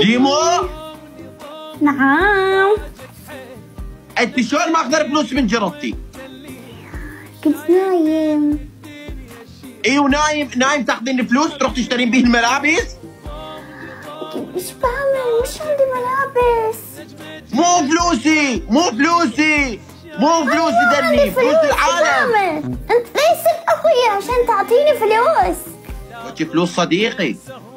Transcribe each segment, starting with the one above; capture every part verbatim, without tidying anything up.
ديمو، نعم. انت شلون ماخذه فلوس من جرتي؟ كنت نايم. اي ونايم نايم تاخذين الفلوس تروح تشترين به الملابس؟ ايش بعمل؟ مش عندي ملابس. مو فلوسي مو فلوسي مو فلوسي دني فلوس العالم. انت ليش صرت اخويا عشان تعطيني فلوس؟ وجه فلوس صديقي،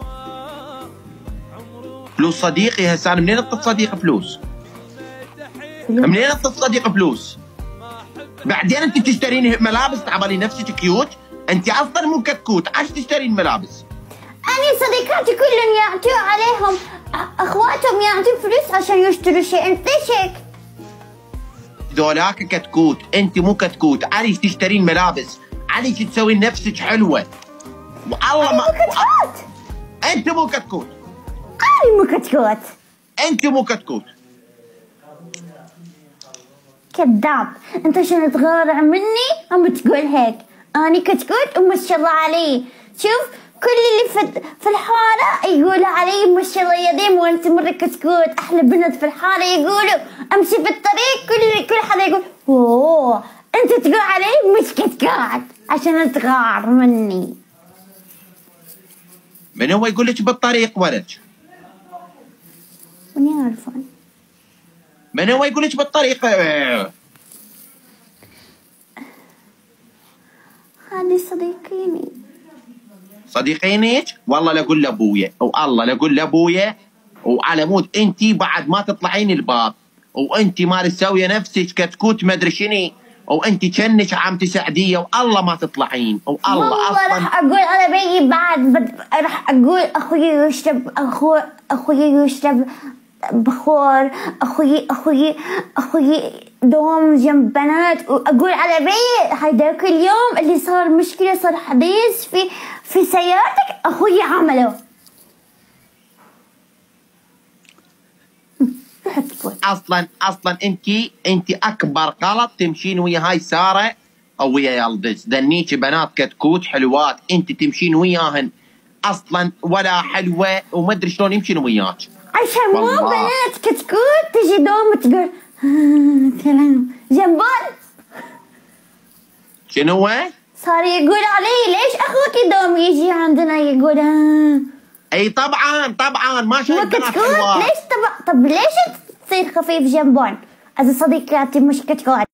فلوس صديقي. هسه انا منين اعطي صديقي فلوس؟ منين اعطي صديقي فلوس؟ بعدين انت تشترين ملابس تعبالي نفسك كيوت؟ انت اصلا مو كتكوت، عاش تشترين ملابس؟ أنا صديقاتي كلهم يعطوا عليهم اخواتهم يعطوا فلوس عشان يشتروا شيء، انت ليش هيك؟ ذولاك كتكوت، انت مو كتكوت، عليش تشترين ملابس، عليش تسوين نفسك حلوه. والله ما مو كتكوت. انت مو كتكوت. أنا مو كتكوت. انت مو كتكوت. كذاب، انت عشان تغار مني عم بتقول هيك. أنا كتكوت وما شاء الله علي. شوف كل اللي في في الحارة يقولوا علي ما شاء الله يا ديم، وانت مرة كتكوت. احلى بنت في الحارة يقولوا امشي في الطريق كل كل حدا يقول اوه انت تقول علي مش كتكوت عشان تغار مني. من هو يقول لك بالطريق ولد؟ من يعرفون؟ من هو يقول لك بالطريق؟ هذه صديقيني. صديقينك؟ والله لاقول لابويا، والله لاقول لابويا وعلى مود انت بعد ما تطلعين الباب، وانت ما تسويه نفسك كتكوت ما ادري شنو، وانت كأنك عم تساعديه والله ما تطلعين، والله والله اصلا راح اقول على بيي بعد بد... راح اقول اخوي يشرب اخو اخوي يشرب بخور، اخوي اخوي اخوي دوم جنب بنات، واقول على بيي هيداك اليوم اللي صار مشكله، صار حديث في في سيارتك اخوي عمله. اصلا اصلا انت انت اكبر غلط تمشين ويا هاي ساره او ويا يلدز، دنيك بنات كتكوت حلوات، انت تمشين وياهن اصلا ولا حلوه وما ادري شلون يمشين وياك. عشان مو بنات كتكوت تجي دوم تقول كلام جنبان. شنو هو؟ صار يقول علي ليش اخوك دوم يجي عندنا يقول ها. اي طبعا طبعا ما شايف بنات كتكوت. حلوات. ليش طب طب ليش تصير خفيف جنبان؟ اذا صديقاتي مش كتكوت.